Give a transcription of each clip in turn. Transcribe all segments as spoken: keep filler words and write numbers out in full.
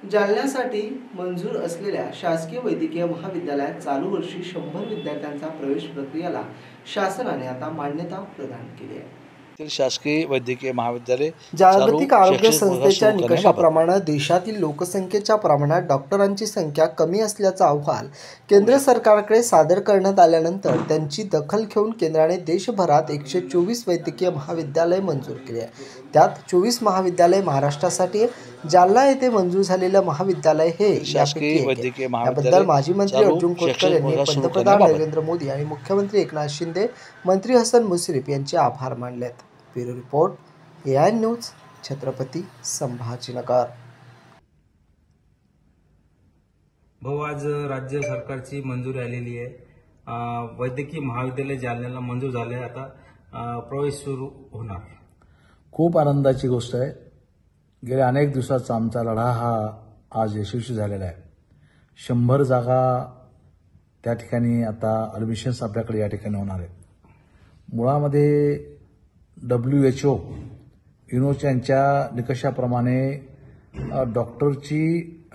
जालन्यासाठी मंजूर असलेल्या शासकीय वैद्यकीय महाविद्यालयात चालू वर्षी शंभर विद्यार्थ्यांचा प्रवेश प्रक्रियेला शासनाने आता मान्यता प्रदान केली आहे. शासकीय वैद्यकीय महाविद्यालय जागतिक आरोग्य संस्थेच्या निकषाप्रमाणे देशातील लोकसंख्येच्या प्रमाणात डॉक्टरांची संख्या कमी असल्याचा अहवाल केंद्र सरकारकडे सादर करण्यात आल्यानंतर त्यांची दखल घेऊन केंद्राने देशभरात एकशे चोवीस वैद्यकीय महाविद्यालय मंजूर केले आहे. त्यात चोवीस महाविद्यालय महाराष्ट्रासाठी जालना येथे मंजूर झालेलं महाविद्यालय हे शासकीय वैद्यकीय याबद्दल माजी मंत्री अर्जुन खोतकर यांनी पंतप्रधान नरेंद्र मोदी आणि मुख्यमंत्री एकनाथ शिंदे, मंत्री हसन मुश्रीफ यांचे आभार मानलेत. Bureau report, A I news, Chhatrapati Sambhajinagar. भाऊ, आज राज्य सरकारची मंजुरी आलेली आहे. वैद्यकीय महाविद्यालय जालन्याला मंजूर झाले. आता प्रवेश सुरू होणार. खूप आनंदाची गोष्ट आहे. गेल्या अनेक दिवसाचा आमचा लढा हा आज यशस्वी झालेला आहे. शंभर जागा त्या ठिकाणी आता ॲडमिशन्स आपल्याकडे या ठिकाणी होणार आहेत. मुळामध्ये डब्ल्यू एच ओ युनोच्या यांच्या निकषाप्रमाणे डॉक्टरची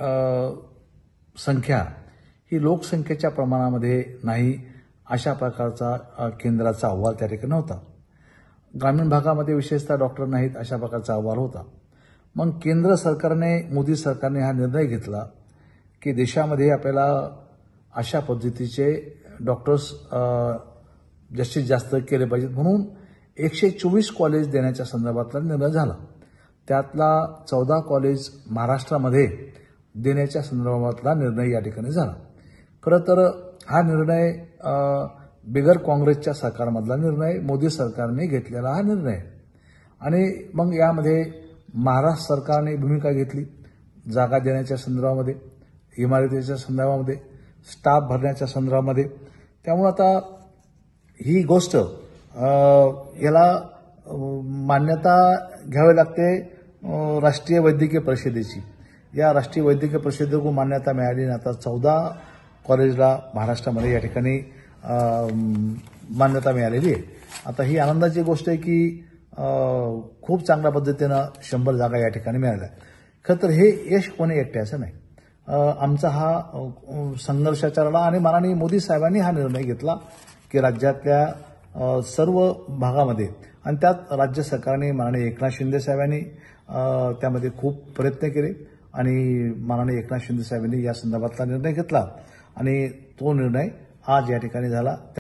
संख्या ही लोकसंख्येच्या प्रमाणामध्ये नाही अशा प्रकारचा केंद्राचा अहवाल त्या ठिकाणी होता. ग्रामीण भागामध्ये विशेषतः डॉक्टर नाहीत अशा प्रकारचा अहवाल होता. मग केंद्र सरकारने, मोदी सरकारने हा निर्णय घेतला की देशामध्ये आपल्याला अशा पद्धतीचे डॉक्टर्स जास्तीत जास्त केले पाहिजेत, म्हणून एकशे चोवीस कॉलेज देण्याच्या संदर्भातला निर्णय झाला. त्यातला चौदा कॉलेज महाराष्ट्रामध्ये देण्याच्या संदर्भातला निर्णय या ठिकाणी झाला. खरं तर हा निर्णय बिगर काँग्रेसच्या सरकारमधला निर्णय, मोदी सरकारने घेतलेला हा निर्णय. आणि मग यामध्ये महाराष्ट्र सरकारने भूमिका घेतली जागा देण्याच्या संदर्भामध्ये, इमारतीच्या संदर्भामध्ये, स्टाफ भरण्याच्या संदर्भामध्ये. त्यामुळे आता ही गोष्ट याला मान्यता घ्यावी लागते राष्ट्रीय वैद्यकीय परिषदेची. या राष्ट्रीय वैद्यकीय परिषदेकडून मान्यता मिळाली आणि आता चौदा कॉलेजला महाराष्ट्रामध्ये या ठिकाणी मान्यता मिळालेली आहे. आता ही आनंदाची गोष्ट आहे की खूप चांगल्या पद्धतीनं शंभर जागा या ठिकाणी मिळाल्या. खरं तर हे यश कोणी एकट्याचं नाही. आमचा हा संघर्षाचा लढा आणि माननीय मोदी साहेबांनी हा निर्णय घेतला की राज्यातल्या सर्व भागामध्ये, आणि त्यात राज्य सरकारने, माननीय एकनाथ शिंदे साहेबांनी त्यामध्ये खूप प्रयत्न केले आणि माननीय एकनाथ शिंदे साहेबांनी या संदर्भातला निर्णय घेतला आणि तो निर्णय आज या ठिकाणी झाला.